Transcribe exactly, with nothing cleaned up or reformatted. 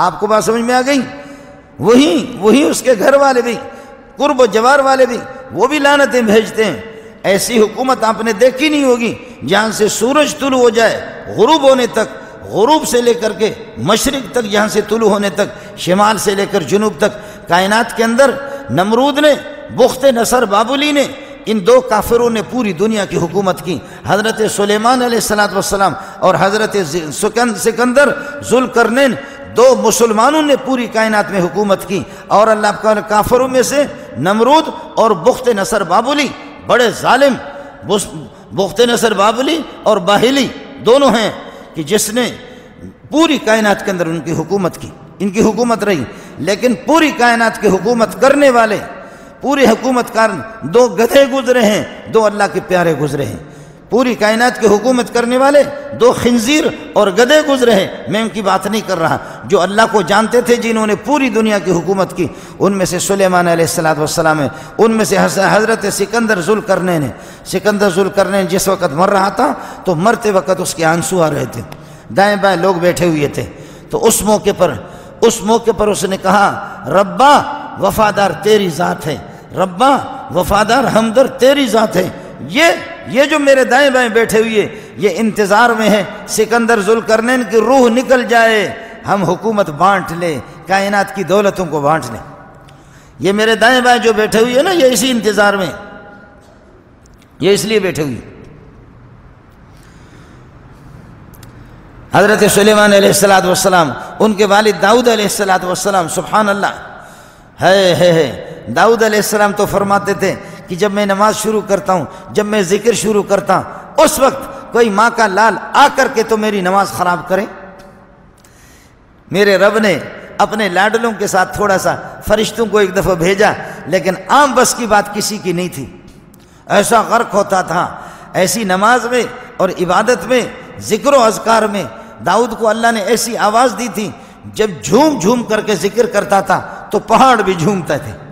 آپ کو بات سمجھ میں آ گئی؟ وہی وہی اس کے گھر والے بھی، قرب و جوار والے بھی، وہ بھی لعنتیں بھیجتے ہیں۔ ایسی حکومت آپ نے دیکھی نہیں ہوگی جہاں سے سورج طلوع ہو جائے غروب ہونے تک، غروب سے لے کر کے مشرق تک، جہاں سے طلوع ہونے تک، شمال سے لے کر جنوب تک، کائنات کے اندر نمرود نے، بخت نصر بابلی نے، ان دو کافروں نے پوری دنیا کی حکومت کی۔ حضرت سلیمان علیہ الصلوۃ والسلام اور حضرت سکندر ذوالقرنین، دو مسلمانوں نے پوری کائنات میں حکومت کی۔ اور اللہ کا کافروں میں سے نمرود اور بخت نصر بابلی بڑے ظالم، بخت نصر بابلی اور باہلی دونوں ہیں کہ جس نے پوری کائنات کے اندر ان کی حکومت کی، ان کی حکومت رہی۔ لیکن پوری کائنات کی حکومت کرنے والے، پوری حکومت کار دو گدھے گزرے ہیں، دو اللہ کے پیارے گزرے ہیں۔ پوری کائنات کی حکومت کرنے والے دو خنزیر اور گدھے گزرے ہیں۔ میں ان کی بات نہیں کر رہا، جو اللہ کو جانتے تھے، جنہوں نے پوری دنیا کی حکومت کی، ان میں سے سلیمان علیہ الصلوۃ والسلام ہے، ان میں سے حضرت سکندر ذوالقرنین ہے۔ سکندر ذوالقرنین جس وقت مر رہا تھا تو مرتے وقت اس کے آنسو آ رہے تھے، دائیں بائیں لوگ بیٹھے ہوئے تھے۔ تو اس موقع پر اس موقع پر اس نے کہا، ربا وفادار تیری ذات ہے، ربا وفادار ہمدر تیری ذات ہے۔ یہ یہ جو میرے دائیں بائیں بیٹھے ہوئے یہ انتظار میں ہے سکندر ذوالقرنین کی روح نکل جائے، ہم حکومت بانٹ لیں، کائنات کی دولتوں کو بانٹ لیں۔ یہ میرے دائیں بائیں جو بیٹھے ہوئے ہیں نا، یہ اسی انتظار میں، یہ اس لیے بیٹھے ہوئے۔ حضرت سلیمان علیہ الصلوۃ والسلام، ان کے والد داؤد علیہ الصلوۃ والسلام، سبحان اللہ، ہے ہے ہے داؤد علیہ السلام تو فرماتے تھے کہ جب میں نماز شروع کرتا ہوں، جب میں ذکر شروع کرتا ہوں، اس وقت کوئی ماں کا لال آ کر کے تو میری نماز خراب کرے۔ میرے رب نے اپنے لاڈلوں کے ساتھ تھوڑا سا فرشتوں کو ایک دفعہ بھیجا، لیکن عام بس کی بات کسی کی نہیں تھی۔ ایسا غرق ہوتا تھا ایسی نماز میں اور عبادت میں، ذکر و اذکار میں۔ داؤد کو اللہ نے ایسی آواز دی تھی، جب جھوم جھوم کر کے ذکر کرتا تھا تو پہاڑ بھی جھومتے تھے۔